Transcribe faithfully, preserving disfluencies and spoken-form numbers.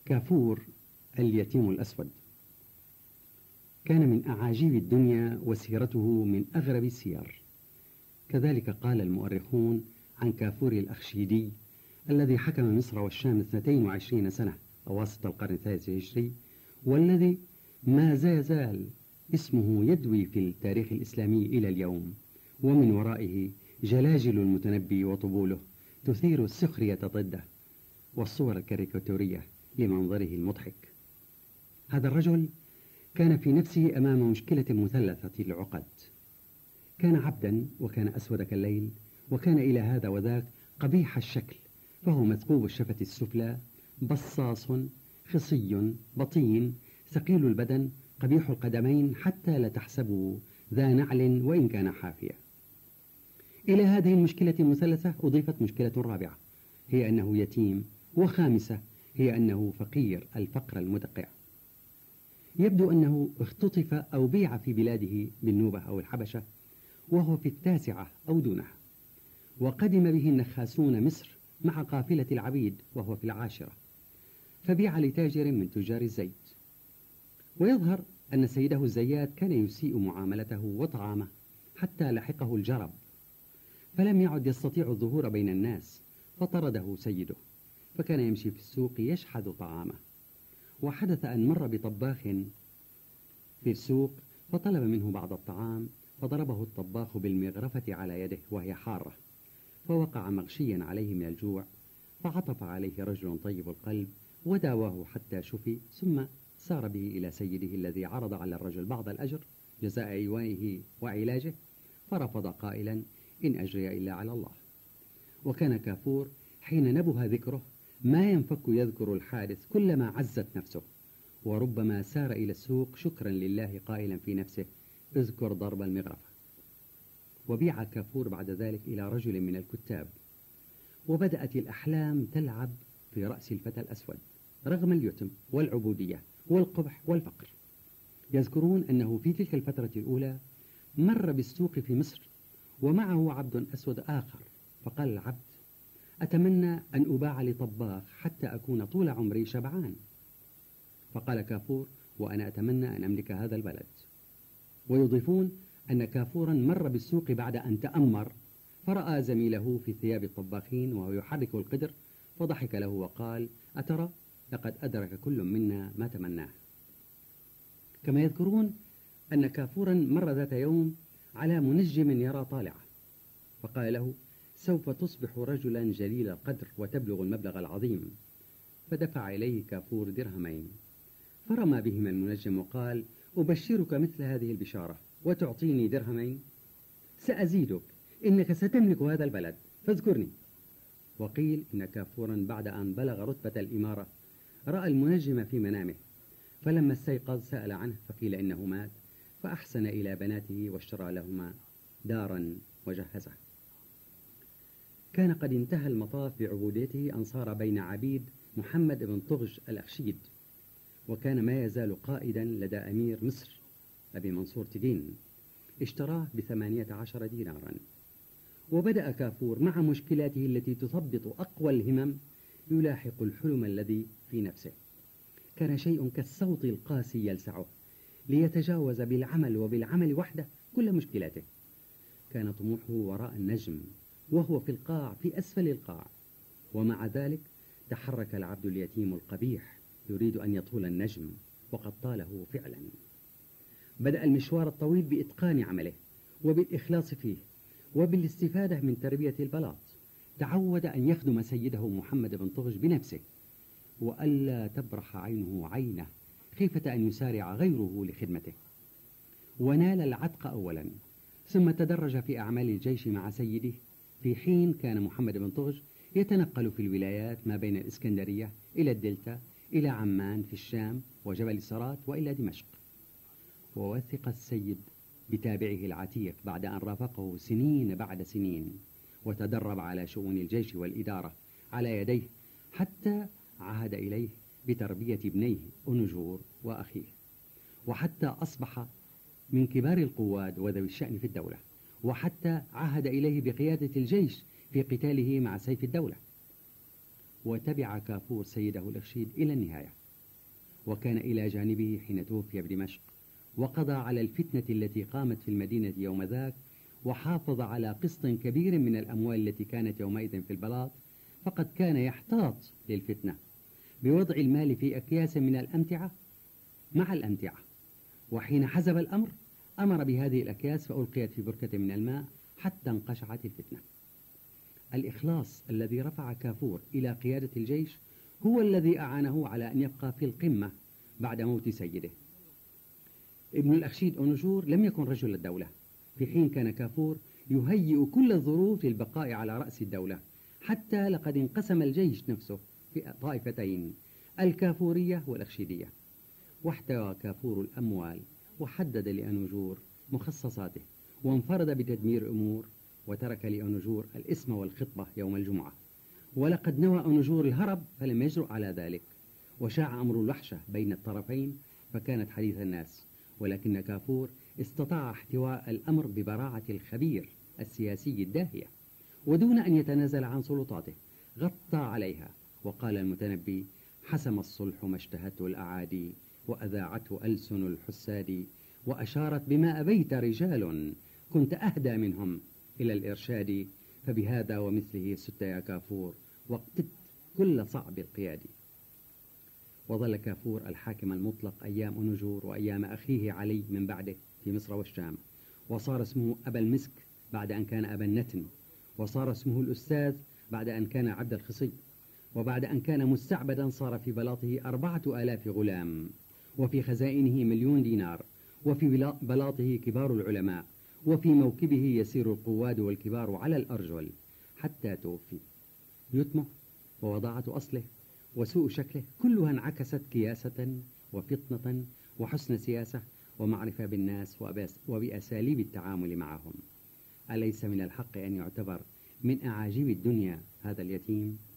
كافور اليتيم الأسود كان من أعاجيب الدنيا وسيرته من أغرب السير. كذلك قال المؤرخون عن كافور الأخشيدي الذي حكم مصر والشام اثنتين وعشرين سنة أواسط القرن الثالث الهجري، والذي ما زال اسمه يدوي في التاريخ الإسلامي إلى اليوم، ومن ورائه جلاجل المتنبي وطبوله تثير السخرية ضده والصور الكاريكاتورية لمنظره المضحك. هذا الرجل كان في نفسه أمام مشكلة مثلثة العقد. كان عبدا وكان أسود كالليل، وكان إلى هذا وذاك قبيح الشكل، فهو مثقوب الشفة السفلى، بصاص، خصي، بطين، ثقيل البدن، قبيح القدمين حتى لا تحسبه ذا نعل وإن كان حافية. إلى هذه المشكلة المثلثة أضيفت مشكلة رابعة، هي أنه يتيم، وخامسة هي أنه فقير الفقر المدقع. يبدو أنه اختطف أو بيع في بلاده بالنوبة أو الحبشة وهو في التاسعة أو دونها، وقدم به النخاسون مصر مع قافلة العبيد وهو في العاشرة، فبيع لتاجر من تجار الزيت. ويظهر أن سيده الزيات كان يسيء معاملته وطعامه حتى لحقه الجرب، فلم يعد يستطيع الظهور بين الناس، فطرده سيده، فكان يمشي في السوق يشحذ طعامه. وحدث أن مر بطباخ في السوق فطلب منه بعض الطعام، فضربه الطباخ بالمغرفة على يده وهي حارة، فوقع مغشيا عليه من الجوع، فعطف عليه رجل طيب القلب وداواه حتى شفي، ثم سار به إلى سيده الذي عرض على الرجل بعض الأجر جزاء إيوائه وعلاجه، فرفض قائلا: إن أجري إلا على الله. وكان كافور حين نبه ذكره ما ينفك يذكر الحادث كلما عزت نفسه، وربما سار إلى السوق شكرا لله قائلا في نفسه: اذكر ضرب المغرفة. وبيع كافور بعد ذلك إلى رجل من الكتاب، وبدأت الأحلام تلعب في رأس الفتى الأسود رغم اليتم والعبودية والقبح والفقر. يذكرون أنه في تلك الفترة الأولى مر بالسوق في مصر ومعه عبد أسود آخر، فقال العبد: أتمنى أن أباع لطباخ حتى أكون طول عمري شبعان. فقال كافور: وأنا أتمنى أن أملك هذا البلد. ويضيفون أن كافورا مر بالسوق بعد أن تأمر، فرأى زميله في ثياب الطباخين وهو يحرك القدر، فضحك له وقال: أترى لقد أدرك كل منا ما تمناه. كما يذكرون أن كافورا مر ذات يوم على منجم يرى طالعه، فقال له: سوف تصبح رجلا جليل القدر وتبلغ المبلغ العظيم. فدفع إليه كافور درهمين، فرمى بهما المنجم وقال: أبشرك مثل هذه البشارة وتعطيني درهمين؟ سأزيدك، إنك ستملك هذا البلد فاذكرني. وقيل إن كافورا بعد أن بلغ رتبة الإمارة رأى المنجم في منامه، فلما استيقظ سأل عنه، فقيل إنه مات، فأحسن إلى بناته واشترى لهما دارا وجهزه. كان قد انتهى المطاف بعبوديته أن صار بين عبيد محمد بن طغج الأخشيد، وكان ما يزال قائدا لدى أمير مصر أبي منصور تدين، اشتراه بثمانية عشر دينارا. وبدأ كافور مع مشكلاته التي تثبط أقوى الهمم يلاحق الحلم الذي في نفسه. كان شيء كالصوت القاسي يلسعه ليتجاوز بالعمل وبالعمل وحده كل مشكلاته. كان طموحه وراء النجم وهو في القاع في أسفل القاع، ومع ذلك تحرك العبد اليتيم القبيح يريد أن يطول النجم، وقد طاله فعلا. بدأ المشوار الطويل بإتقان عمله وبالإخلاص فيه وبالاستفادة من تربية البلاط. تعود أن يخدم سيده محمد بن طغج بنفسه، وألا تبرح عينه عينه خيفة أن يسارع غيره لخدمته. ونال العتق أولا، ثم تدرج في أعمال الجيش مع سيده، في حين كان محمد بن طغج يتنقل في الولايات ما بين الإسكندرية إلى الدلتا، إلى عمان في الشام وجبل سرات، وإلى دمشق. ووثق السيد بتابعه العتيق بعد أن رافقه سنين بعد سنين، وتدرب على شؤون الجيش والإدارة على يديه، حتى عهد إليه بتربية ابنيه أنجور وأخيه، وحتى أصبح من كبار القواد وذوي الشأن في الدولة، وحتى عهد إليه بقيادة الجيش في قتاله مع سيف الدولة. وتبع كافور سيده الأخشيد إلى النهاية. وكان إلى جانبه حين توفي بدمشق، وقضى على الفتنة التي قامت في المدينة يوم ذاك، وحافظ على قسط كبير من الأموال التي كانت يومئذ في البلاط، فقد كان يحتاط للفتنة بوضع المال في أكياس من الأمتعة مع الأمتعة، وحين حزب الأمر أمر بهذه الأكياس فألقيت في بركة من الماء حتى انقشعت الفتنة. الإخلاص الذي رفع كافور إلى قيادة الجيش هو الذي أعانه على أن يبقى في القمة بعد موت سيده. ابن الأخشيد أونوشور لم يكن رجل الدولة، في حين كان كافور يهيئ كل الظروف للبقاء على رأس الدولة، حتى لقد انقسم الجيش نفسه في طائفتين، الكافورية والأخشيدية، واحتوى كافور الأموال وحدد لأنوجور مخصصاته، وانفرد بتدمير الأمور، وترك لأنوجور الاسم والخطبة يوم الجمعة. ولقد نوى أنوجور الهرب فلم يجرؤ على ذلك، وشاع أمر الوحشة بين الطرفين فكانت حديث الناس، ولكن كافور استطاع احتواء الأمر ببراعة الخبير السياسي الداهية، ودون أن يتنازل عن سلطاته غطى عليها، وقال المتنبي: حسم الصلح ما اشتهته الأعادي، وأذاعته ألسن الحساد، وأشارت بما أبيت رجال، كنت أهدى منهم إلى الإرشاد، فبهذا ومثله ست يا كافور، واقتدت كل صعب القياد. وظل كافور الحاكم المطلق أيام أنوجور وأيام أخيه علي من بعده في مصر والشام، وصار اسمه أبا المسك بعد أن كان أبا النتن، وصار اسمه الأستاذ بعد أن كان عبد الخصي، وبعد أن كان مستعبدا صار في بلاطه أربعة آلاف غلام، وفي خزائنه مليون دينار، وفي بلاطه كبار العلماء، وفي موكبه يسير القواد والكبار على الأرجل، حتى توفي. يتمه ووضاعة أصله وسوء شكله كلها انعكست كياسة وفطنة وحسن سياسة ومعرفة بالناس وبأساليب التعامل معهم. أليس من الحق أن يعتبر من أعاجيب الدنيا هذا اليتيم؟